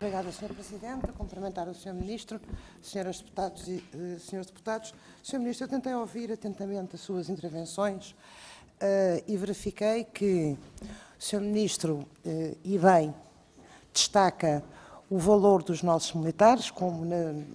obrigada, Sr. Presidente. Cumprimentar o Sr. Ministro, Sras. Deputados e Srs. Deputados. Sr. Ministro, eu tentei ouvir atentamente as suas intervenções e verifiquei que o Sr. Ministro, e bem, destaca o valor dos nossos militares, como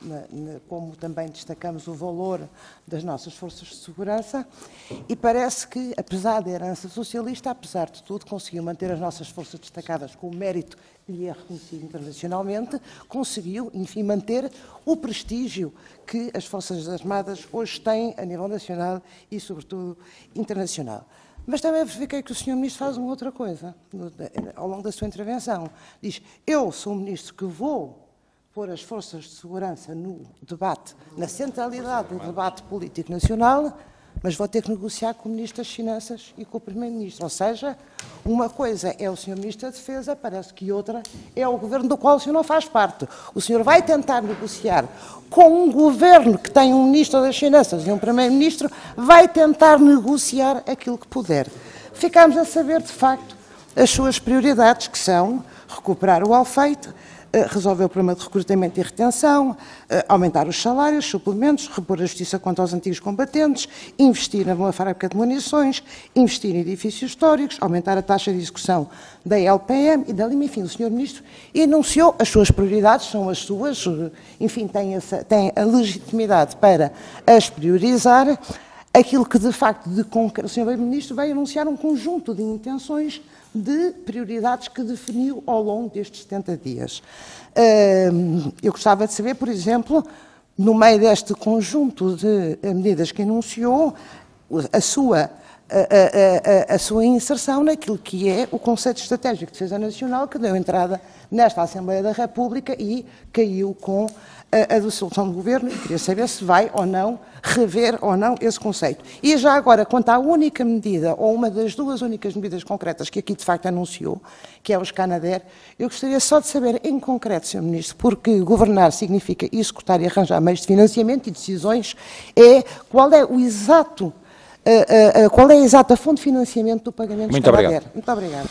também destacamos o valor das nossas forças de segurança, e parece que, apesar da herança socialista, apesar de tudo, conseguiu manter as nossas forças destacadas com o mérito que lhe é reconhecido internacionalmente, conseguiu, enfim, manter o prestígio que as Forças Armadas hoje têm a nível nacional e, sobretudo, internacional. Mas também verifiquei que o Sr. Ministro faz uma outra coisa ao longo da sua intervenção. Diz, eu sou o Ministro que vou pôr as forças de segurança no debate, na centralidade do debate político nacional, mas vou ter que negociar com o Ministro das Finanças e com o Primeiro-Ministro. Ou seja, uma coisa é o Sr. Ministro da Defesa, parece que outra é o Governo do qual o senhor não faz parte. O senhor vai tentar negociar com um Governo que tem um Ministro das Finanças e um Primeiro-Ministro, vai tentar negociar aquilo que puder. Ficamos a saber, de facto, as suas prioridades, que são recuperar o Alfeite, resolver o problema de recrutamento e retenção, aumentar os salários, suplementos, repor a justiça contra os antigos combatentes, investir numa fábrica de munições, investir em edifícios históricos, aumentar a taxa de execução da LPM e da Lima. Enfim, o Sr. Ministro enunciou as suas prioridades, são as suas, enfim, tem a legitimidade para as priorizar. Aquilo que, de facto, o Sr. Ministro vai anunciar um conjunto de intenções de prioridades que definiu ao longo destes 70 dias. Eu gostava de saber, por exemplo, no meio deste conjunto de medidas que anunciou, a sua inserção naquilo que é o conceito estratégico de defesa nacional que deu entrada nesta Assembleia da República e caiu com a dissolução do Governo, e queria saber se vai ou não rever ou não esse conceito. E já agora, quanto à única medida, ou uma das duas únicas medidas concretas que aqui de facto anunciou, que é o Escanader, eu gostaria só de saber em concreto, Sr. Ministro, porque governar significa executar e arranjar meios de financiamento e decisões, qual é a exata fonte de financiamento do pagamento do Escanader. Muito obrigado.